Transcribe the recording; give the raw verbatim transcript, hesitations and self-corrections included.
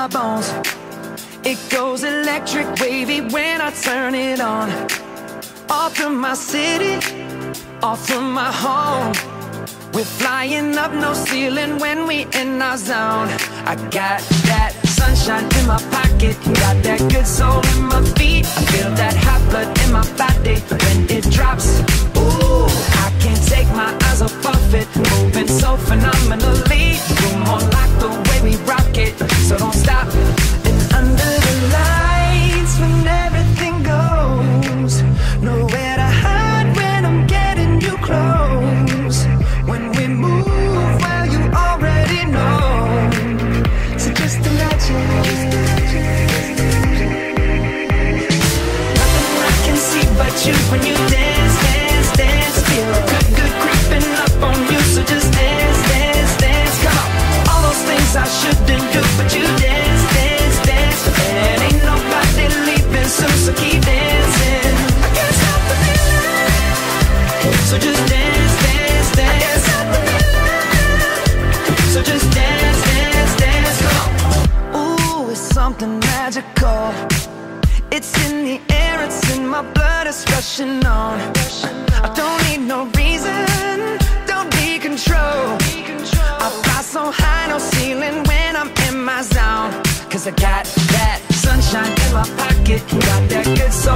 my bones. It goes electric wavy when I turn it on. Off from my city, off from my home. We're flying up, no ceiling when we in our zone. I got that sunshine in my pocket, got that good soul in my feet. I feel that hot blood in my body when it drops. Ooh, I can't take my eyes off of it, moving so phenomenally. You're more like the way we rock it, so don't stop. And under the lights, when everything goes, nowhere to hide when I'm getting you close. When we move, well, you already know. So just imagine, nothing I can see but you when you dance, dance, dance. Feel good, good creeping up on you. So just dance, dance, dance. Come on, all those things I shouldn't do, but you dance, dance, dance. And ain't nobody leaving soon, so keep dancing. I can't stop the feeling, so just dance, dance, dance. I can't stop the feeling, so just dance, dance, dance. Come on. Ooh, it's something magical. It's in the air, it's in my blood, it's rushing on. I don't need no reason, don't need control. I fly so high, no ceiling when I'm in my zone. Cause I got that sunshine in my pocket, got that good soul